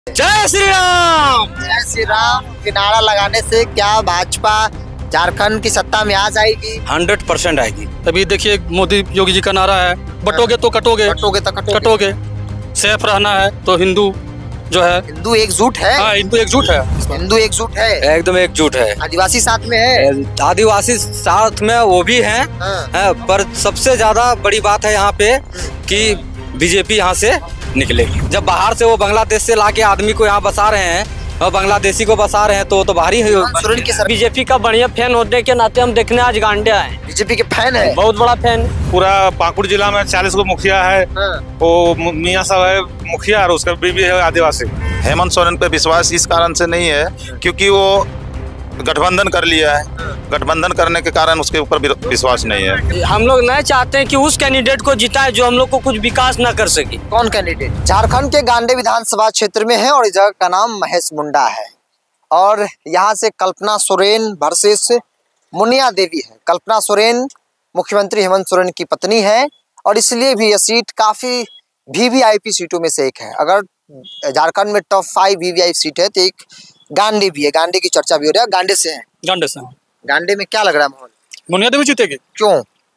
जय श्री राम। जय श्री राम के नारा लगाने से क्या भाजपा झारखंड की सत्ता में आ जाएगी? 100% आएगी। अभी देखिए मोदी योगी जी का नारा है, बटोगे तो कटोगे, कटोगे तो कटोगे। सेफ रहना है तो हिंदू जो है, हिंदू एकजुट है। हाँ हिंदू एकजुट है, हिंदू एकजुट है, एकदम एकजुट है। आदिवासी साथ में है, आदिवासी साथ में वो भी हैं, हाँ। पर सबसे ज्यादा बड़ी बात है यहाँ पे कि बीजेपी यहाँ से निकलेगी। जब बाहर से वो बांग्लादेश से लाके आदमी को यहाँ बसा रहे हैं और बांग्लादेशी को बसा रहे हैं तो वो तो बाहरी है। बीजेपी का बढ़िया फैन होने के नाते हम देखने आज गांडिया है। बीजेपी के फैन है, बहुत बड़ा फैन। पूरा पाकुड़ जिला में 40 को मुखिया है, वो मियाँ साहब है मुखिया और उसका बीवी है आदिवासी। हेमंत सोरेन पे विश्वास इस कारण से नहीं है क्योंकि वो गठबंधन कर लिया है। गठबंधन करने के कारण उसके ऊपर विश्वास नहीं है। हम लोग नहीं चाहते हैं कि उस कैंडिडेट को जिताए जो हम लोग को कुछ विकास न कर सके। कौन कैंडिडेट? झारखंड के गांडे विधानसभा क्षेत्र में है और इस जगह का नाम महेश मुंडा है और यहाँ से कल्पना सोरेन वर्सेस मुनिया देवी है। कल्पना सोरेन मुख्यमंत्री हेमंत सोरेन की पत्नी है और इसलिए भी यह सीट काफी वीवीआईपी सीटों में से एक है। अगर झारखंड में टॉप 5 वीवीआईपी सीट है तो एक गांडे भी है। गांडे की चर्चा भी हो रही है। गांडे से है। गांडे से। गांडे में क्या लग रहा है माहौल? मुनिया देवी जीतेगी। क्यों?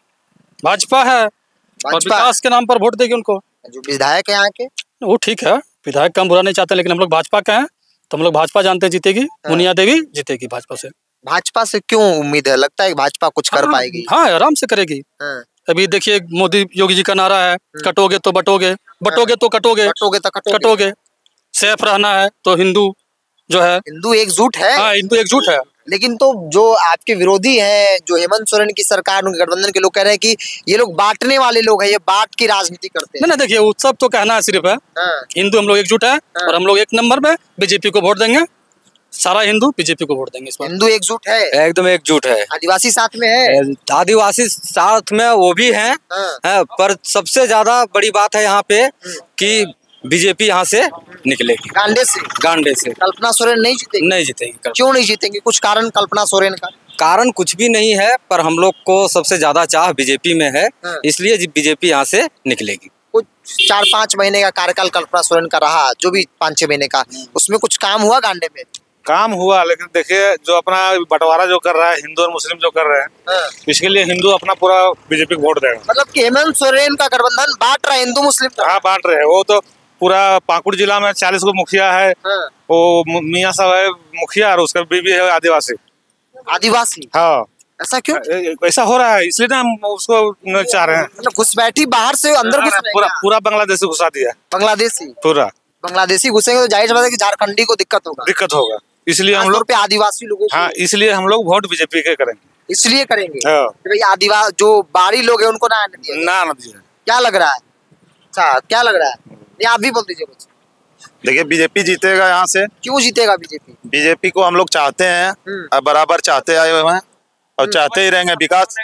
भाजपा है और विकास के नाम पर वोट देगी उनको। जो विधायक है यहाँ के वो ठीक है, विधायक का हम बुरा नहीं चाहते, लेकिन हम लोग भाजपा का हैं तो हम लोग भाजपा जानते हैं जीतेगी। मुनिया देवी जीतेगी भाजपा से। भाजपा से क्यों उम्मीद है? लगता है कि भाजपा कुछ कर पाएगी? हाँ आराम से करेगी। अभी देखिए मोदी योगी जी का नारा है, कटोगे तो बटोगे, बटोगे तो कटोगे, कटोगे तो कटोगे। सेफ रहना है तो हिंदू जो है, हिंदू एकजुट है। हाँ हिंदू एकजुट है। लेकिन तो जो आपके विरोधी हैं, जो हेमंत सोरेन की सरकार, उनके गठबंधन के लोग कह रहे हैं कि ये लोग बांटने वाले लोग हैं, ये बांट की राजनीति करते हैं। नहीं देखिए उत्सव तो कहना है सिर्फ है, हिंदू हम लोग एकजुट है और हम लोग एक नंबर में बीजेपी को वोट देंगे। सारा हिंदू बीजेपी को वोट देंगे इस बार। हिंदू एकजुट है, एकदम एकजुट है। आदिवासी साथ में है, आदिवासी साथ में वो भी हैं, पर सबसे ज्यादा बड़ी बात है यहाँ पे कि बीजेपी यहाँ से निकलेगी। गांडे से? गांडे से। कल्पना सोरेन नहीं जीतेगी? नहीं जीतेगी। क्यों नहीं जीतेंगे? कुछ कारण कल्पना सोरेन का? कारण कुछ भी नहीं है, पर हम लोग को सबसे ज्यादा चाह बीजेपी में है, इसलिए बीजेपी यहाँ से निकलेगी। कुछ 4-5 महीने का कार्यकाल कल्पना सोरेन का रहा, जो भी 5-6 महीने का, उसमें कुछ काम हुआ गांडे में? काम हुआ, लेकिन देखिए जो अपना बंटवारा जो कर रहा है, हिंदू और मुस्लिम जो कर रहे हैं, इसके लिए हिंदू अपना पूरा बीजेपी को वोट देगा। मतलब कि हेमंत सोरेन का गठबंधन बांट रहा है हिंदू मुस्लिम? हाँ बांट रहे हैं। वो तो पूरा पाकुड़ जिला में 40 को मुखिया है, वो मियाँ साहब है मुखिया और उसका बीवी है आदिवासी। आदिवासी? हाँ। ऐसा क्यों? ऐसा हो रहा है इसलिए ना हम उसको चाह रहे हैं। मतलब घुसपैठी बाहर से अंदर घुस रहे हैं? पूरा बांग्लादेशी घुसा दिया। बांग्लादेशी? पूरा बांग्लादेशी घुसेंगे तो जाहिर सी बात है कि झारखंडी को दिक्कत होगा। इसलिए हम लोग पे आदिवासी लोगों को, हाँ इसलिए हम लोग वोट बीजेपी के करेंगे। इसलिए करेंगे हाँ। कि भाई आदिवासी जो बाहरी लोग हैं उनको ना आने दिया। ना दिया। क्या लग रहा है? अच्छा क्या लग रहा है? ये आप भी बोल दीजिए कुछ। देखिए बीजेपी जीतेगा यहाँ से। क्यों जीतेगा बीजेपी? बीजेपी को हम लोग चाहते हैं, बराबर चाहते आए हुए हैं और चाहते ही रहेंगे विकास।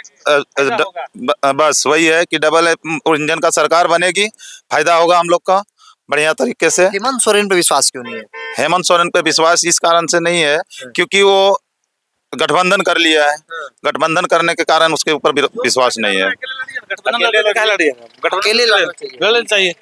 बस वही है कि डबल इंजन का सरकार बनेगी, फायदा होगा हम लोग का बढ़िया तरीके से। हेमंत सोरेन पे विश्वास क्यों नहीं है? हेमंत सोरेन पे विश्वास इस कारण से नहीं है क्योंकि वो गठबंधन कर लिया है। गठबंधन करने के कारण उसके ऊपर विश्वास नहीं है। अकेले लड़ना चाहिए।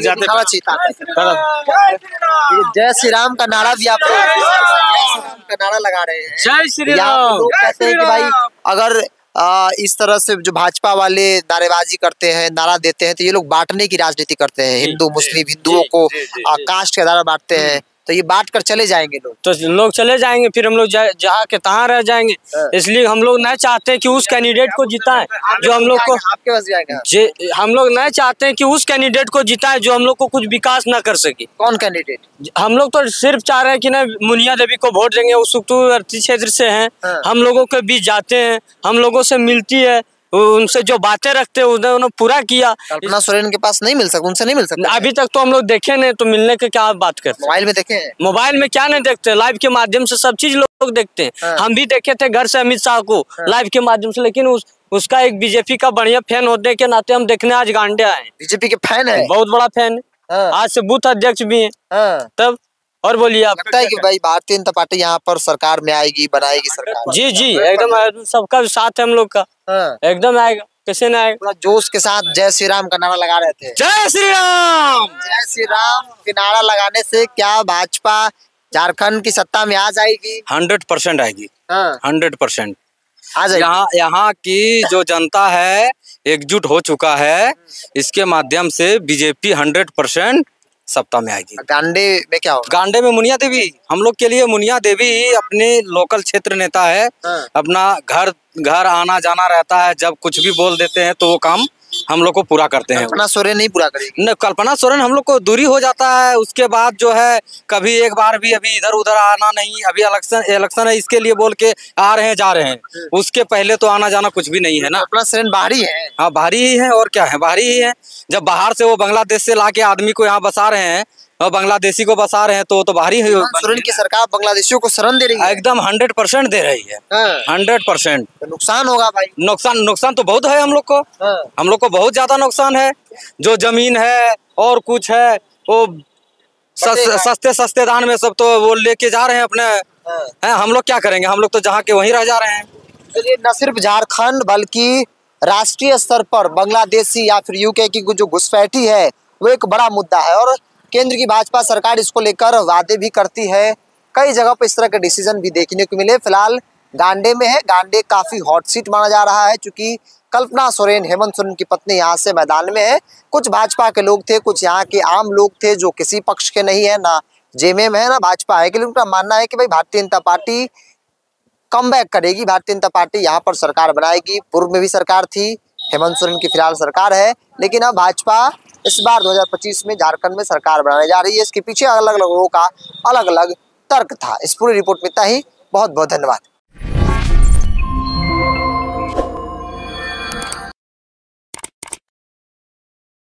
चाहिए। जय श्री राम का नारा भी आप का नारा लगा रहे हैं। जय श्री राम। लोग कहते हैं कि भाई अगर इस तरह से जो भाजपा वाले नारेबाजी करते हैं, नारा देते हैं, तो ये लोग बांटने की राजनीति करते हैं। हिंदू मुस्लिम, हिंदुओं को कास्ट के आधार बांटते हैं, तो ये बांट कर चले जाएंगे लोग। तो लोग चले जाएंगे, फिर हम लोग जहाँ के तहाँ रह जाएंगे। इसलिए हम लोग नहीं चाहते कि उस कैंडिडेट को जिताएं जो हम लोग को, आपके पास जाएगा। हम लोग नहीं चाहते कि उस कैंडिडेट को जिताएं जो हम लोग को कुछ विकास न कर सके। कौन कैंडिडेट? हम लोग तो सिर्फ चाह रहे हैं कि ना मुनिया देवी को वोट देंगे। वो सुखतूवर्ती क्षेत्र से हैं, हम लोगों के बीच जाते हैं, हम लोगों से मिलती है, उनसे जो बातें रखते हैं उन्होंने पूरा किया। कल्पना सोरेन के पास नहीं मिल सकता, उनसे नहीं मिल सकता अभी तक तो हम लोग देखे नहीं, तो मिलने के क्या बात करते? मोबाइल में देखे हैं? मोबाइल में क्या नहीं देखते, लाइव के माध्यम से सब चीज लोग देखते हैं। हम भी देखे थे घर से अमित शाह को लाइव के माध्यम से, लेकिन उसका एक बीजेपी का बढ़िया फैन होने के नाते हम देखने आज गांडिया है। बीजेपी के फैन है, बहुत बड़ा फैन है। आज से बूथ अध्यक्ष भी है। तब और बोलिए आप, लगता है कि भाई भारतीय जनता पार्टी यहाँ पर सरकार में आएगी, बनाएगी सरकार? जी एकदम सबका साथ है हम लोग का, एकदम आएगा। कैसे ना आएगा। पूरा जोश के साथ जय श्री राम का नारा लगा रहे थे। जय श्री राम। जय श्री राम के नारा लगाने से क्या भाजपा झारखंड की सत्ता में आ जाएगी? 100% आएगी। हाँ 100% आ जाएगी। यहाँ की जो जनता है एकजुट हो चुका है, इसके माध्यम से बीजेपी 100% सत्ता में आएगी। गांडे में क्या होगा? गांडे में मुनिया देवी, हम लोग के लिए मुनिया देवी ही अपने लोकल क्षेत्र नेता है। हाँ। अपना घर घर आना जाना रहता है, जब कुछ भी बोल देते हैं तो वो काम हम लोग को पूरा करते हैं। कल्पना सोरेन नहीं पूरा करेगी? न, कल्पना सोरेन हम लोग को दूरी हो जाता है, उसके बाद जो है कभी एक बार भी अभी इधर उधर आना नहीं। अभी इलेक्शन है इसके लिए बोल के आ रहे हैं जा रहे हैं, उसके पहले तो आना जाना कुछ भी नहीं है ना। कल्पना सोरेन बाहरी है। हाँ बाहरी ही है, और क्या है, बाहरी ही है। जब बाहर से वो बांग्लादेश से लाके आदमी को यहाँ बसा रहे हैं और बांग्लादेशी को बसा रहे हैं तो वो तो बाहरी ही। सोरेन की सरकार बांग्लादेशियों को शरण दे रही है। एकदम 100% दे रही है। हाँ। 100%। तो नुकसान होगा भाई। नुकसान तो बहुत है हम लोग को। हाँ। हम लोग को बहुत ज्यादा नुकसान है। जो जमीन है और कुछ है वो सस्ते दान में सब तो वो लेके जा रहे हैं अपने। हैं, हम लोग क्या करेंगे? हम लोग तो जहाँ के वहीं रह जा रहे हैं। तो ये न सिर्फ झारखंड बल्कि राष्ट्रीय स्तर पर बांग्लादेशी या फिर यूके की जो घुसपैठी है वो एक बड़ा मुद्दा है, और केंद्र की भाजपा सरकार इसको लेकर वादे भी करती है। कई जगह पर इस तरह के डिसीजन भी देखने को मिले। फिलहाल गांडे में है। गांडे काफी हॉट सीट माना जा रहा है, क्योंकि कल्पना सोरेन, हेमंत सोरेन की पत्नी यहाँ से मैदान में है। कुछ भाजपा के लोग थे, कुछ यहाँ के आम लोग थे जो किसी पक्ष के नहीं है, ना जेएमएम है ना भाजपा है, लेकिन उनका मानना है कि भाई भारतीय जनता पार्टी कमबैक करेगी, भारतीय जनता पार्टी यहाँ पर सरकार बनाएगी। पूर्व में भी सरकार थी, हेमंत सोरेन की फिलहाल सरकार है, लेकिन अब भाजपा इस बार 2025 में झारखंड में सरकार बनाने जा रही है। इसके पीछे अलग अलग लोगों का अलग अलग तर्क था। इस पूरी रिपोर्ट में इतना ही। बहुत बहुत धन्यवाद।